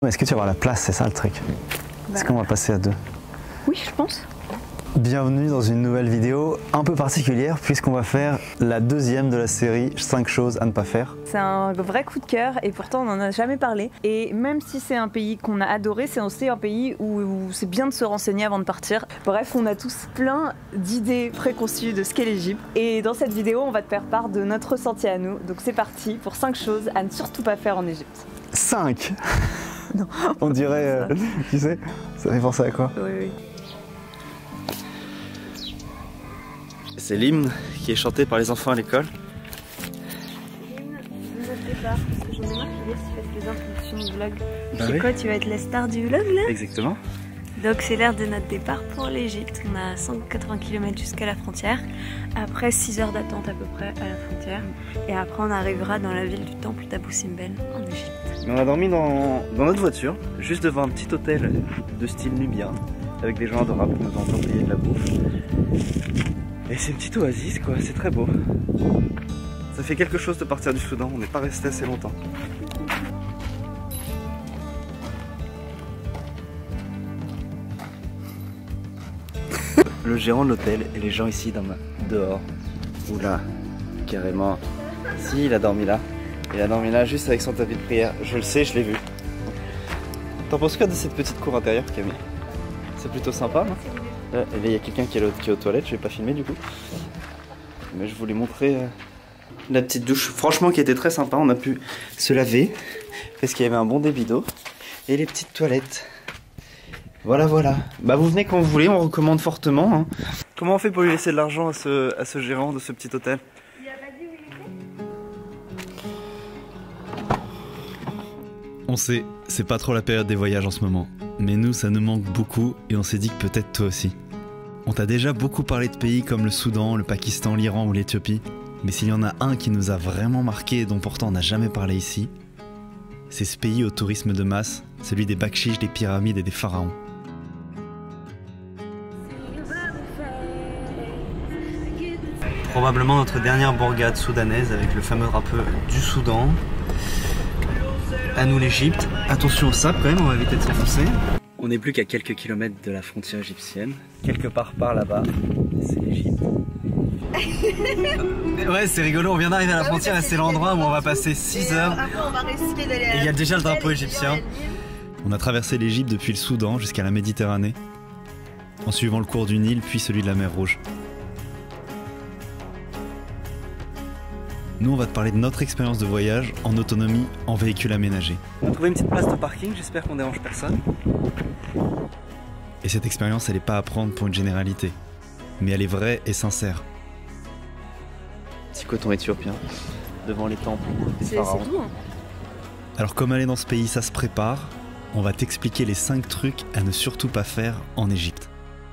Est-ce que tu vas avoir la place? C'est ça le truc. Est-ce qu'on va passer à deux? Oui, je pense. Bienvenue dans une nouvelle vidéo un peu particulière puisqu'on va faire la deuxième de la série 5 choses à ne pas faire. C'est un vrai coup de cœur et pourtant on n'en a jamais parlé. Et même si c'est un pays qu'on a adoré, c'est aussi un pays où c'est bien de se renseigner avant de partir. Bref, on a tous plein d'idées préconçues de ce qu'est l'Égypte. Et dans cette vidéo, on va te faire part de notre ressenti à nous. Donc c'est parti pour 5 choses à ne surtout pas faire en Égypte. 5 Non. On dirait, tu sais, ça fait penser à quoi? Oui, oui. C'est l'hymne qui est chanté par les enfants à l'école. L'hymne de notre départ, parce que j'en ai marre qu'il fasse les introductions du vlog. Bah C'est oui. quoi, tu vas être la star du vlog là? Exactement. Donc c'est l'heure de notre départ pour l'Égypte. On a 180 km jusqu'à la frontière. Après 6 heures d'attente à peu près à la frontière. Et après on arrivera dans la ville du temple d'Abou Simbel en Égypte. Mais on a dormi dans notre voiture, juste devant un petit hôtel de style nubien, avec des gens adorables qui nous ont encore payé de la bouffe. Et c'est une petite oasis quoi, c'est très beau. Ça fait quelque chose de partir du Soudan, on n'est pas resté assez longtemps. Le gérant de l'hôtel et les gens ici dehors. Oula, carrément. Si, il a dormi là. Il a dormi là juste avec son tapis de prière. Je le sais, je l'ai vu. T'en penses quoi de cette petite cour intérieure, Camille? C'est plutôt sympa, non? Et là, il y a quelqu'un qui est aux toilettes, je vais pas filmer du coup. Mais je voulais montrer la petite douche. Franchement, qui était très sympa. On a pu se laver parce qu'il y avait un bon débit d'eau. Et les petites toilettes. Voilà, voilà. Bah, vous venez quand vous voulez, on recommande fortement. Hein. Comment on fait pour lui laisser de l'argent à ce gérant de ce petit hôtel? Il a pas dit où il était? On sait, c'est pas trop la période des voyages en ce moment. Mais nous, ça nous manque beaucoup et on s'est dit que peut-être toi aussi. On t'a déjà beaucoup parlé de pays comme le Soudan, le Pakistan, l'Iran ou l'Éthiopie. Mais s'il y en a un qui nous a vraiment marqué et dont pourtant on n'a jamais parlé ici, c'est ce pays au tourisme de masse, celui des bakchiches, des pyramides et des pharaons. Probablement notre dernière bourgade soudanaise avec le fameux drapeau du Soudan. À nous l'Égypte. Attention au sable quand même, on va éviter de s'enfoncer. On n'est plus qu'à quelques kilomètres de la frontière égyptienne. Quelque part par là-bas, c'est l'Égypte. Ouais, c'est rigolo, on vient d'arriver à la frontière et c'est l'endroit où on va passer 6 heures. Après on va risquer d'aller Et il y a déjà le drapeau égyptien. On a traversé l'Égypte depuis le Soudan jusqu'à la Méditerranée, en suivant le cours du Nil puis celui de la mer Rouge. Nous, on va te parler de notre expérience de voyage en autonomie en véhicule aménagé. On a trouvé une petite place de parking, j'espère qu'on dérange personne. Et cette expérience, elle n'est pas à prendre pour une généralité, mais elle est vraie et sincère. Petit coton éthiopien, devant les temples des C'est pharaons. tout. Hein. Alors comme aller dans ce pays, ça se prépare, on va t'expliquer les 5 trucs à ne surtout pas faire en Égypte.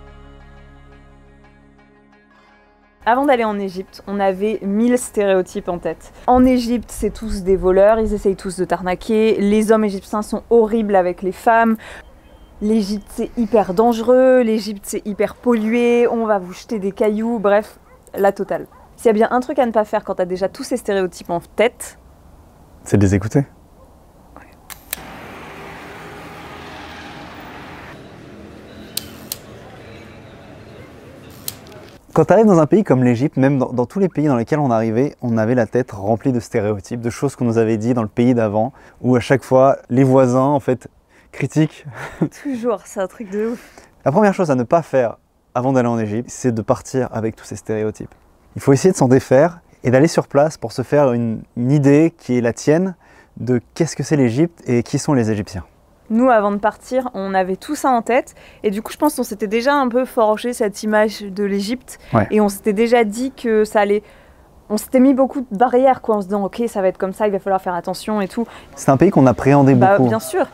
Avant d'aller en Égypte, on avait 1000 stéréotypes en tête. En Égypte, c'est tous des voleurs, ils essayent tous de t'arnaquer. Les hommes égyptiens sont horribles avec les femmes. L'Égypte, c'est hyper dangereux. L'Égypte, c'est hyper pollué. On va vous jeter des cailloux. Bref, la totale. S'il y a bien un truc à ne pas faire quand t'as déjà tous ces stéréotypes en tête, C'est de les écouter. Quand tu arrives dans un pays comme l'Égypte, même dans tous les pays dans lesquels on arrivait, on avait la tête remplie de stéréotypes, de choses qu'on nous avait dit dans le pays d'avant, où à chaque fois les voisins en fait critiquent. toujours, c'est un truc de ouf. La première chose à ne pas faire avant d'aller en Égypte, c'est de partir avec tous ces stéréotypes. Il faut essayer de s'en défaire et d'aller sur place pour se faire une idée qui est la tienne de qu'est-ce que c'est l'Égypte et qui sont les Égyptiens. Nous, avant de partir, on avait tout ça en tête. Et du coup, je pense qu'on s'était déjà un peu forgé cette image de l'Égypte. Ouais. Et on s'était déjà dit que ça allait... On s'était mis beaucoup de barrières, quoi, en se disant « Ok, ça va être comme ça, il va falloir faire attention et tout. C'est un pays qu'on appréhendait » beaucoup. Bien sûr.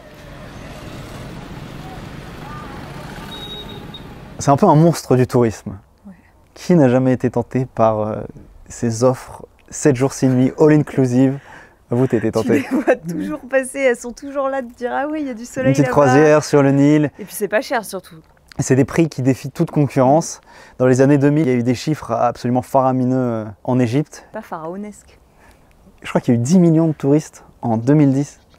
C'est un peu un monstre du tourisme. Ouais. Qui n'a jamais été tenté par ces offres 7 jours 6 nuits, all inclusive? Vous, t'étais tenté. Tu les vois toujours passer, elles sont toujours là de dire « Ah oui, il y a du soleil Une petite là-bas. croisière sur le Nil. Et puis c'est pas cher surtout. C'est des prix qui défient toute concurrence. Dans les années 2000, il y a eu des chiffres absolument faramineux en Égypte. Pas pharaonesque. Je crois qu'il y a eu 10 millions de touristes en 2010.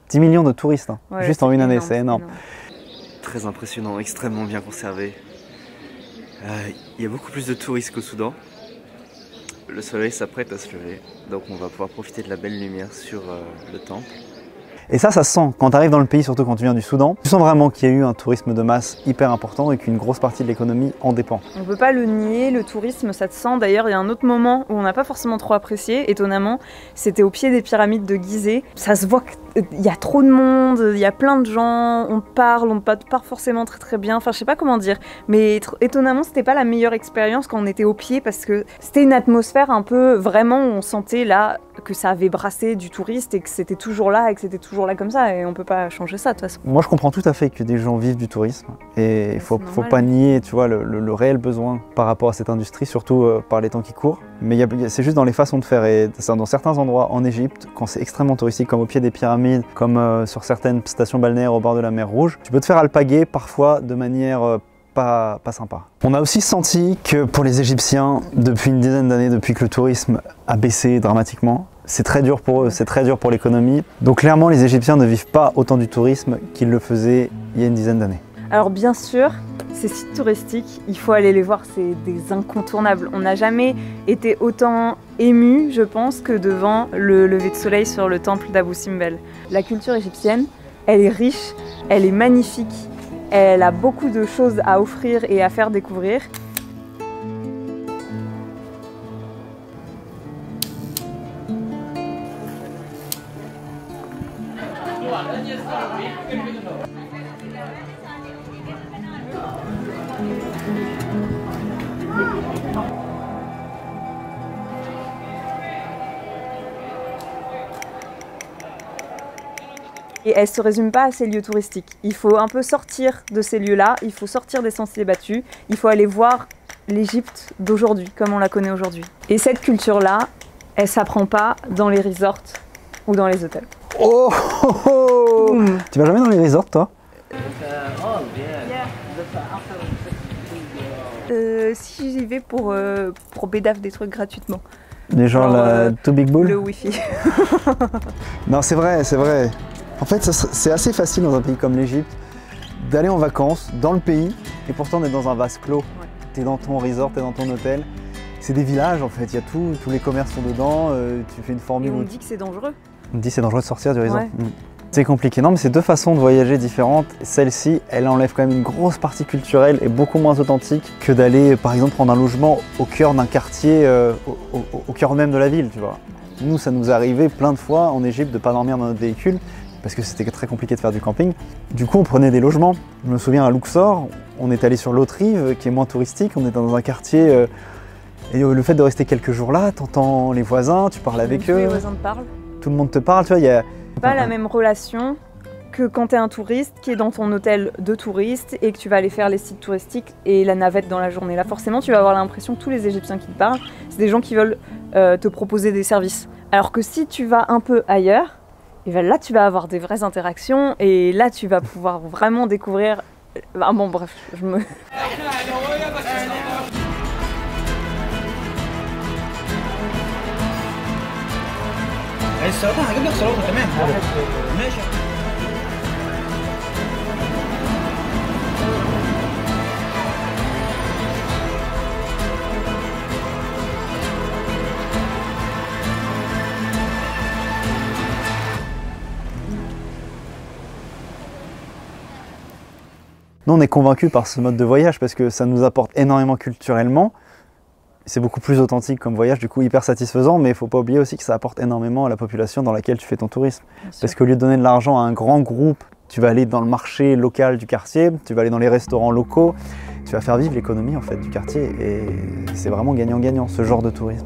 10 millions de touristes, hein, Ouais, juste en une année, c'est énorme. Très impressionnant, extrêmement bien conservé. Il y a beaucoup plus de touristes qu'au Soudan. Le soleil s'apprête à se lever, donc on va pouvoir profiter de la belle lumière sur le temple. Et ça se sent. Quand tu arrives dans le pays, surtout quand tu viens du Soudan, tu sens vraiment qu'il y a eu un tourisme de masse hyper important et qu'une grosse partie de l'économie en dépend. On peut pas le nier, le tourisme, ça te sent. D'ailleurs, il y a un autre moment où on n'a pas forcément trop apprécié, étonnamment, c'était au pied des pyramides de Gizeh. Ça se voit qu'il y a trop de monde, il y a plein de gens, on parle pas forcément très bien, enfin je sais pas comment dire. Mais étonnamment, c'était pas la meilleure expérience quand on était au pied parce que c'était une atmosphère un peu, vraiment, où on sentait là que ça avait brassé du touriste et que c'était toujours là et que c'était toujours là comme ça et on peut pas changer ça de toute façon. Moi je comprends tout à fait que des gens vivent du tourisme et il faut pas nier, tu vois, le réel besoin par rapport à cette industrie, surtout par les temps qui courent. Mais c'est juste dans les façons de faire et dans certains endroits en Égypte, quand c'est extrêmement touristique, comme au pied des pyramides, comme sur certaines stations balnéaires au bord de la mer Rouge, tu peux te faire alpaguer parfois de manière pas sympa. On a aussi senti que pour les Égyptiens, depuis une dizaine d'années, depuis que le tourisme a baissé dramatiquement, c'est très dur pour eux, c'est très dur pour l'économie. Donc clairement, les Égyptiens ne vivent pas autant du tourisme qu'ils le faisaient il y a une dizaine d'années. Alors bien sûr, ces sites touristiques, il faut aller les voir, c'est des incontournables. On n'a jamais été autant ému, je pense, que devant le lever de soleil sur le temple d'Abou Simbel. La culture égyptienne, elle est riche, elle est magnifique, elle a beaucoup de choses à offrir et à faire découvrir. Et elle ne se résume pas à ces lieux touristiques. Il faut un peu sortir de ces lieux-là, il faut sortir des sentiers battus, il faut aller voir l'Égypte d'aujourd'hui, comme on la connaît aujourd'hui. Et cette culture-là, elle ne s'apprend pas dans les resorts ou dans les hôtels. Oh, oh, oh. Tu vas jamais dans les resorts, toi? Si j'y vais pour bédaf des trucs gratuitement. Des gens, la Too Big Bull? Le Wi-Fi. Non, c'est vrai, c'est vrai. En fait, c'est assez facile dans un pays comme l'Égypte d'aller en vacances dans le pays et pourtant d'être dans un vase clos. Ouais. T'es dans ton resort, t'es dans ton hôtel. C'est des villages en fait, il y a tout, tous les commerces sont dedans, tu fais une formule. Et on me dit que c'est dangereux. On me dit que c'est dangereux de sortir du resort. Ouais. C'est compliqué. Non, mais c'est deux façons de voyager différentes. Celle-ci, elle enlève quand même une grosse partie culturelle et beaucoup moins authentique que d'aller, par exemple, prendre un logement au cœur d'un quartier, au cœur même de la ville, tu vois. Nous, ça nous est arrivé plein de fois en Égypte de ne pas dormir dans notre véhicule parce que c'était très compliqué de faire du camping. Du coup, on prenait des logements. Je me souviens à Luxor, on est allé sur l'autre rive qui est moins touristique. On était dans un quartier et le fait de rester quelques jours là, t'entends les voisins, tu parles avec eux. Les voisins te parlent. Tout le monde te parle, tu vois. Il y a pas la même relation que quand tu es un touriste qui est dans ton hôtel de touriste et que tu vas aller faire les sites touristiques et la navette dans la journée. Là, forcément, tu vas avoir l'impression que tous les Égyptiens qui te parlent, c'est des gens qui veulent te proposer des services. Alors que si tu vas un peu ailleurs, et bien là, tu vas avoir des vraies interactions et là, tu vas pouvoir vraiment découvrir... Ah bon, bref, je me... Nous, on est convaincus par ce mode de voyage parce que ça nous apporte énormément culturellement. C'est beaucoup plus authentique comme voyage, du coup hyper satisfaisant, mais il ne faut pas oublier aussi que ça apporte énormément à la population dans laquelle tu fais ton tourisme. Parce qu'au lieu de donner de l'argent à un grand groupe, tu vas aller dans le marché local du quartier, tu vas aller dans les restaurants locaux, tu vas faire vivre l'économie en fait du quartier et c'est vraiment gagnant-gagnant ce genre de tourisme.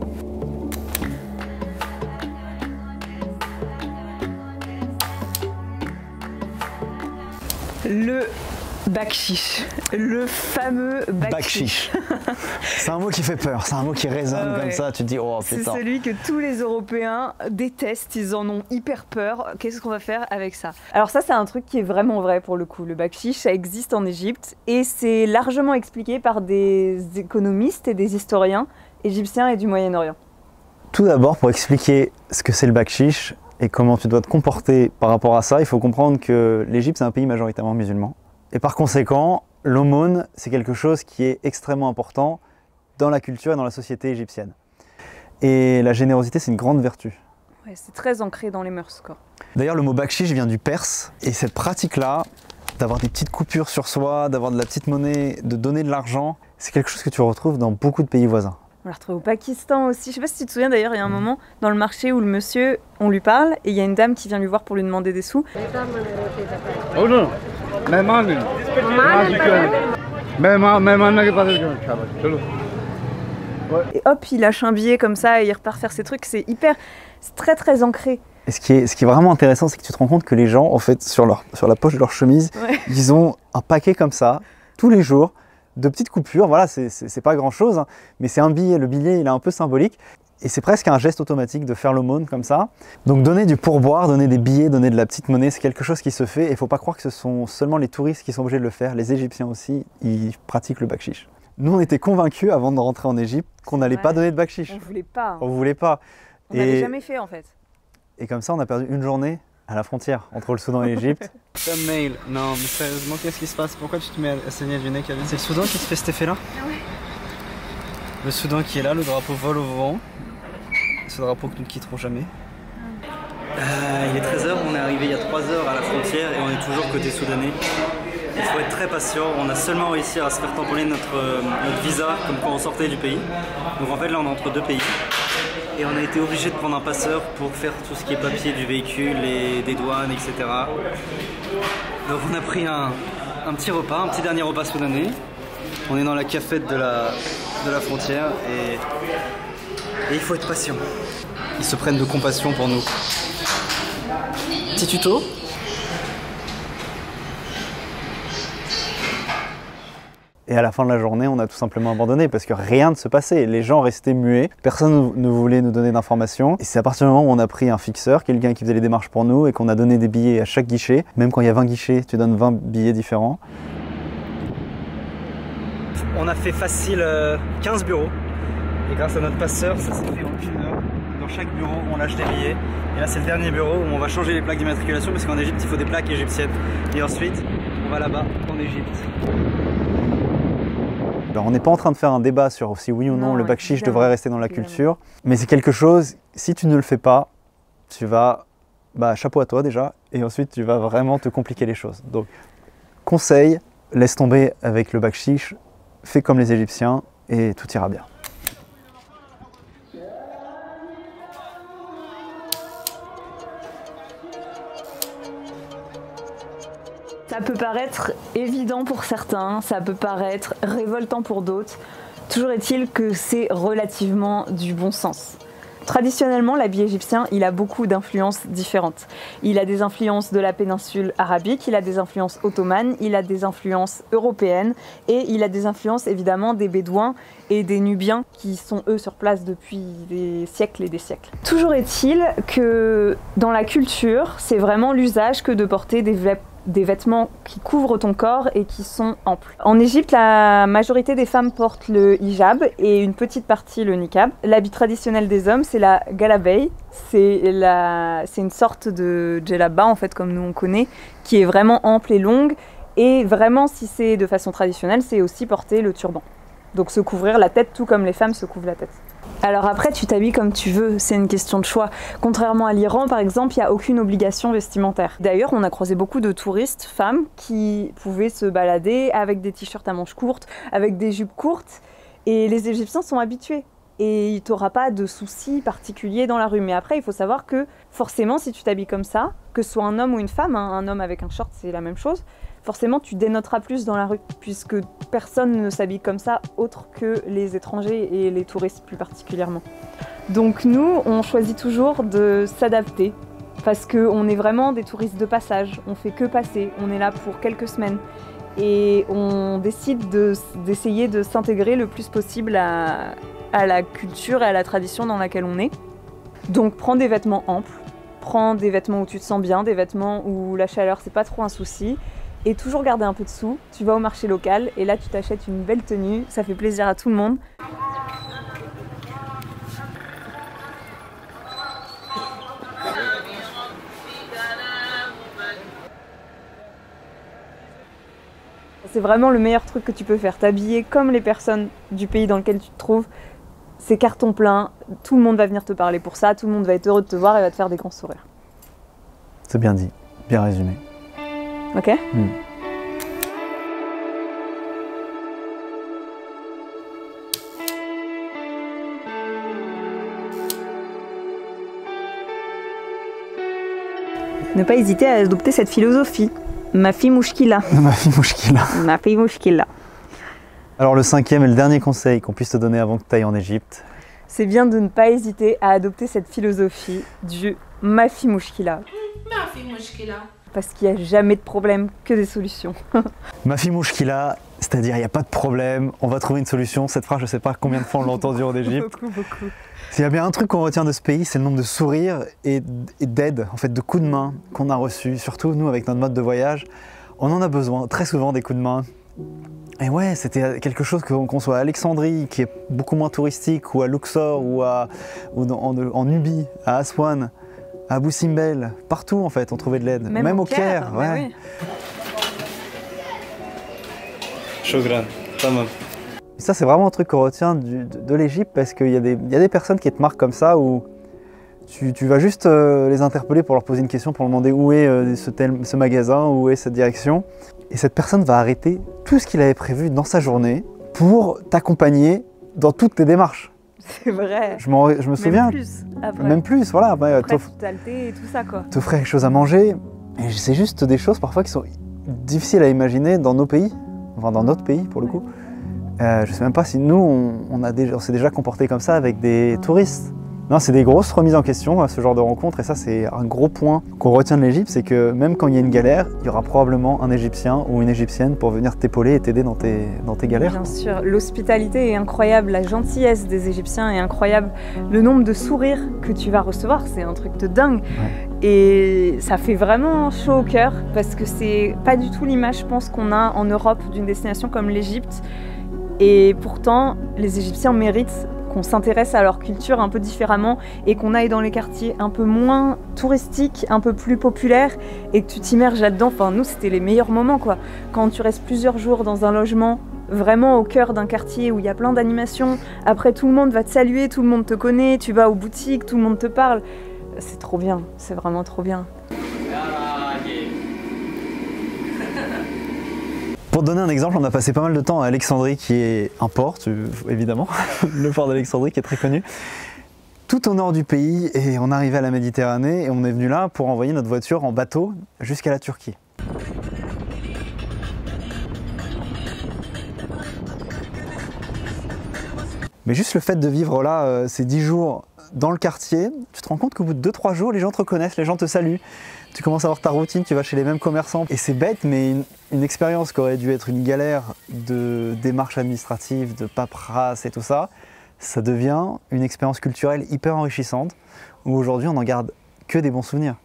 Le bakshish, le fameux bakshish. C'est un mot qui fait peur, c'est un mot qui résonne comme ça, tu te dis oh putain. C'est celui que tous les Européens détestent, ils en ont hyper peur. Qu'est-ce qu'on va faire avec ça? Alors ça, c'est un truc qui est vraiment vrai pour le coup. Le bakshish, ça existe en Égypte et c'est largement expliqué par des économistes et des historiens égyptiens et du Moyen-Orient. Tout d'abord, pour expliquer ce que c'est le bakshish, et comment tu dois te comporter par rapport à ça, il faut comprendre que l'Égypte, c'est un pays majoritairement musulman. Et par conséquent, l'aumône, c'est quelque chose qui est extrêmement important dans la culture et dans la société égyptienne. Et la générosité, c'est une grande vertu. Ouais, c'est très ancré dans les mœurs, quoi. D'ailleurs, le mot bakshish vient du perse, et cette pratique-là, d'avoir des petites coupures sur soi, d'avoir de la petite monnaie, de donner de l'argent, c'est quelque chose que tu retrouves dans beaucoup de pays voisins. On l'a retrouvé au Pakistan aussi. Je sais pas si tu te souviens d'ailleurs, il y a un moment dans le marché où le monsieur, on lui parle et il y a une dame qui vient lui voir pour lui demander des sous. Oh non, Et hop, il lâche un billet comme ça et il repart faire ses trucs. C'est très très ancré. Et ce qui est vraiment intéressant, c'est que tu te rends compte que les gens, en fait, sur la poche de leur chemise, Ouais. ils ont un paquet comme ça, tous les jours, de petites coupures. Voilà, c'est pas grand-chose, hein, mais c'est un billet. Le billet, il est un peu symbolique. Et c'est presque un geste automatique de faire l'aumône comme ça. Donc donner du pourboire, donner des billets, donner de la petite monnaie, c'est quelque chose qui se fait. Et il ne faut pas croire que ce sont seulement les touristes qui sont obligés de le faire. Les Égyptiens aussi, ils pratiquent le bakshish. Nous, on était convaincus avant de rentrer en Égypte qu'on n'allait pas donner de bakshish. On voulait pas. Hein. On voulait pas. On n'avait jamais fait en fait. Et comme ça, on a perdu une journée à la frontière entre le Soudan et l'Égypte. Mail. Non, mais sérieusement, qu'est-ce qui se passe? Pourquoi tu te mets à saigner du nez, Kevin? C'est le Soudan qui se fait cet effet-là? Le Soudan qui est là, le drapeau vole au vent. Ce drapeau que nous ne quitterons jamais. Il est 13h, on est arrivé il y a 3 heures à la frontière et on est toujours côté soudanais. Il faut être très patient, on a seulement réussi à se faire tamponner notre visa comme quand on sortait du pays. Donc en fait là on est entre deux pays. Et on a été obligé de prendre un passeur pour faire tout ce qui est papier du véhicule et des douanes, etc. Donc on a pris un petit repas, un petit dernier repas soudanais. On est dans la cafette de la frontière et il faut être patient. Ils se prennent de compassion pour nous. Petit tuto. Et à la fin de la journée, on a tout simplement abandonné parce que rien ne se passait. Les gens restaient muets, personne ne voulait nous donner d'informations. Et c'est à partir du moment où on a pris un fixeur, quelqu'un qui faisait les démarches pour nous et qu'on a donné des billets à chaque guichet. Même quand il y a 20 guichets, tu donnes 20 billets différents. On a fait facile 15 bureaux. Et grâce à notre passeur, ça s'est fait en 1 heure. Dans chaque bureau, on lâche des billets. Et là, c'est le dernier bureau où on va changer les plaques d'immatriculation parce qu'en Égypte, il faut des plaques égyptiennes. Et ensuite, on va là-bas, en Égypte. Alors, on n'est pas en train de faire un débat sur si oui ou non, Non, le bakshish évidemment, devrait rester dans la évidemment. culture. Mais c'est quelque chose, si tu ne le fais pas, tu vas, chapeau à toi déjà, et ensuite tu vas vraiment te compliquer les choses. Donc, conseil, laisse tomber avec le bakshish, fais comme les Égyptiens et tout ira bien. Ça peut paraître évident pour certains, ça peut paraître révoltant pour d'autres. Toujours est-il que c'est relativement du bon sens. Traditionnellement, l'habit égyptien, il a beaucoup d'influences différentes. Il a des influences de la péninsule arabique, il a des influences ottomanes, il a des influences européennes et il a des influences évidemment des Bédouins et des Nubiens qui sont eux sur place depuis des siècles et des siècles. Toujours est-il que dans la culture, c'est vraiment l'usage que de porter des vêtements qui couvrent ton corps et qui sont amples. En Égypte, la majorité des femmes portent le hijab et une petite partie le niqab. L'habit traditionnel des hommes, c'est la galabay. C'est une sorte de djellaba, en fait, comme nous on connaît, qui est vraiment ample et longue. Et vraiment, si c'est de façon traditionnelle, c'est aussi porter le turban. Donc se couvrir la tête, tout comme les femmes se couvrent la tête. Alors après, tu t'habilles comme tu veux, c'est une question de choix. Contrairement à l'Iran, par exemple, il n'y a aucune obligation vestimentaire. D'ailleurs, on a croisé beaucoup de touristes, femmes, qui pouvaient se balader avec des t-shirts à manches courtes, avec des jupes courtes, et les Égyptiens sont habitués. Et tu n'auras pas de soucis particuliers dans la rue. Mais après, il faut savoir que forcément, si tu t'habilles comme ça, que ce soit un homme ou une femme, hein, un homme avec un short, c'est la même chose, forcément, tu dénoteras plus dans la rue, puisque personne ne s'habille comme ça, autre que les étrangers et les touristes plus particulièrement. Donc nous, on choisit toujours de s'adapter, parce qu'on est vraiment des touristes de passage, on fait que passer, on est là pour quelques semaines. Et on décide d'essayer de s'intégrer le plus possible à la culture et à la tradition dans laquelle on est. Donc prends des vêtements amples, prends des vêtements où tu te sens bien, des vêtements où la chaleur c'est pas trop un souci. Et toujours garder un peu de sous, tu vas au marché local et là tu t'achètes une belle tenue, ça fait plaisir à tout le monde. C'est vraiment le meilleur truc que tu peux faire, t'habiller comme les personnes du pays dans lequel tu te trouves. C'est carton plein, tout le monde va venir te parler pour ça, tout le monde va être heureux de te voir et va te faire des grands sourires. C'est bien dit, bien résumé. Ok? Ne pas hésiter à adopter cette philosophie. Ma fille mouchkila. Ma fille mouchkila. Ma fille mouchkila. Alors le 5e et le dernier conseil qu'on puisse te donner avant que tu ailles en Égypte. C'est bien de ne pas hésiter à adopter cette philosophie du ma fille mouchkila. Ma fille mouchkila. Parce qu'il n'y a jamais de problème, que des solutions. Ma fille mouchkila, c'est-à-dire il n'y a pas de problème, on va trouver une solution. Cette phrase, je ne sais pas combien de fois on l'a entendue en Égypte. Beaucoup. S'il y a bien un truc qu'on retient de ce pays, c'est le nombre de sourires et d'aide, en fait, de coups de main qu'on a reçus. Surtout nous, avec notre mode de voyage, on en a besoin très souvent des coups de main. Et ouais, c'était quelque chose qu'on soit à Alexandrie, qui est beaucoup moins touristique, ou à Luxor, ou en Nubie, à Aswan, à Abu Simbel, partout en fait, on trouvait de l'aide. Même au Caire, ouais. Oui. Shukran, tamam. Ça, c'est vraiment un truc qu'on retient de l'Égypte, parce qu'il y a des personnes qui te marquent comme ça, où tu vas juste les interpeller pour leur poser une question, pour leur demander où est ce magasin, où est cette direction. Et cette personne va arrêter tout ce qu'il avait prévu dans sa journée pour t'accompagner dans toutes tes démarches. C'est vrai. Je me souviens. Même plus, après. Même plus, voilà. Après, hospitalité et tout ça, quoi. T'offrir quelque chose à manger. Et c'est juste des choses parfois qui sont difficiles à imaginer dans nos pays, enfin dans notre pays pour le coup. Je sais même pas si nous, on s'est déjà comporté comme ça avec des touristes. Non, c'est des grosses remises en question, ce genre de rencontres, et ça c'est un gros point qu'on retient de l'Égypte, c'est que même quand il y a une galère, il y aura probablement un Égyptien ou une Égyptienne pour venir t'épauler et t'aider dans tes galères. Bien sûr, l'hospitalité est incroyable, la gentillesse des Égyptiens est incroyable, le nombre de sourires que tu vas recevoir, c'est un truc de dingue. Ouais. Et ça fait vraiment chaud au cœur, parce que c'est pas du tout l'image, je pense, qu'on a en Europe d'une destination comme l'Égypte. Et pourtant, les Égyptiens méritent qu'on s'intéresse à leur culture un peu différemment et qu'on aille dans les quartiers un peu moins touristiques, un peu plus populaires et que tu t'immerges là-dedans. Enfin, nous, c'était les meilleurs moments, quoi. Quand tu restes plusieurs jours dans un logement vraiment au cœur d'un quartier où il y a plein d'animations, après tout le monde va te saluer, tout le monde te connaît, tu vas aux boutiques, tout le monde te parle. C'est trop bien, c'est vraiment trop bien. Pour te donner un exemple, on a passé pas mal de temps à Alexandrie, qui est un port, évidemment, le port d'Alexandrie qui est très connu, tout au nord du pays, et on arrivait à la Méditerranée, et on est venu là pour envoyer notre voiture en bateau jusqu'à la Turquie. Mais juste le fait de vivre là, ces 10 jours dans le quartier, tu te rends compte qu'au bout de 2-3 jours, les gens te reconnaissent, les gens te saluent. Tu commences à avoir ta routine, tu vas chez les mêmes commerçants. Et c'est bête, mais une expérience qui aurait dû être une galère de démarches administratives, de paperasse et tout ça, ça devient une expérience culturelle hyper enrichissante, où aujourd'hui on n'en garde que des bons souvenirs.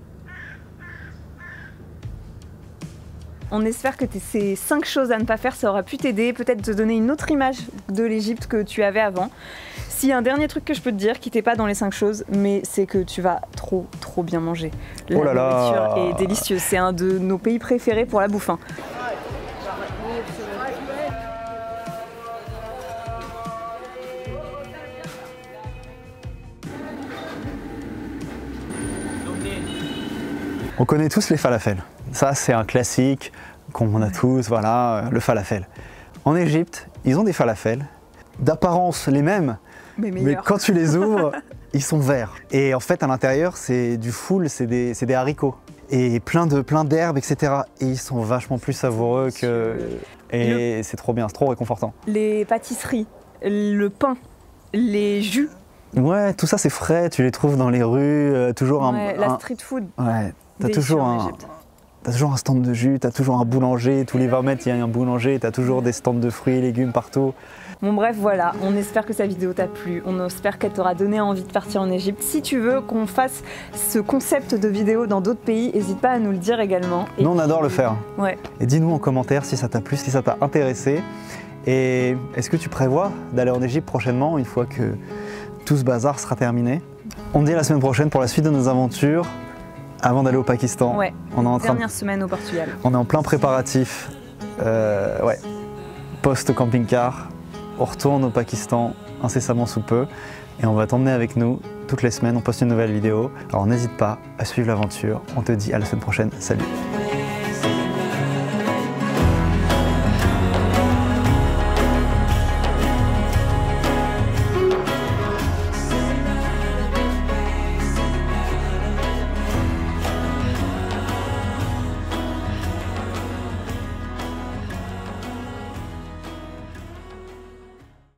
On espère que ces 5 choses à ne pas faire, ça aura pu t'aider, peut-être te donner une autre image de l'Égypte que tu avais avant. S'il y a un dernier truc que je peux te dire, qui n'était pas dans les 5 choses, mais c'est que tu vas trop bien manger. La nourriture est délicieuse, c'est un de nos pays préférés pour la bouffe. Hein. On connaît tous les falafels. Ça, c'est un classique qu'on a tous, voilà, le falafel. En Égypte, ils ont des falafels, d'apparence les mêmes, mais quand tu les ouvres, ils sont verts. Et en fait, à l'intérieur, c'est du full, c'est des haricots. Et plein d'herbes, etc. Et ils sont vachement plus savoureux que... Et c'est trop bien, c'est trop réconfortant. Les pâtisseries, le pain, les jus. Ouais, tout ça c'est frais, tu les trouves dans les rues, toujours la street food. Ouais, t'as toujours un stand de jus, t'as toujours un boulanger, tous les 20 mètres il y a un boulanger, t'as toujours des stands de fruits et légumes partout. Bon bref, voilà, on espère que cette vidéo t'a plu, on espère qu'elle t'aura donné envie de partir en Égypte. Si tu veux qu'on fasse ce concept de vidéo dans d'autres pays, n'hésite pas à nous le dire également. Et nous on adore le faire. Ouais. Et dis-nous en commentaire si ça t'a plu, si ça t'a intéressé. Et est-ce que tu prévois d'aller en Égypte prochainement, une fois que tout ce bazar sera terminé? On te dit à la semaine prochaine pour la suite de nos aventures, avant d'aller au Pakistan. Ouais, on est dernière semaine au Portugal. On est en plein préparatif ouais, post-camping-car, on retourne au Pakistan incessamment sous peu et on va t'emmener avec nous. Toutes les semaines, on poste une nouvelle vidéo. Alors n'hésite pas à suivre l'aventure. On te dit à la semaine prochaine. Salut!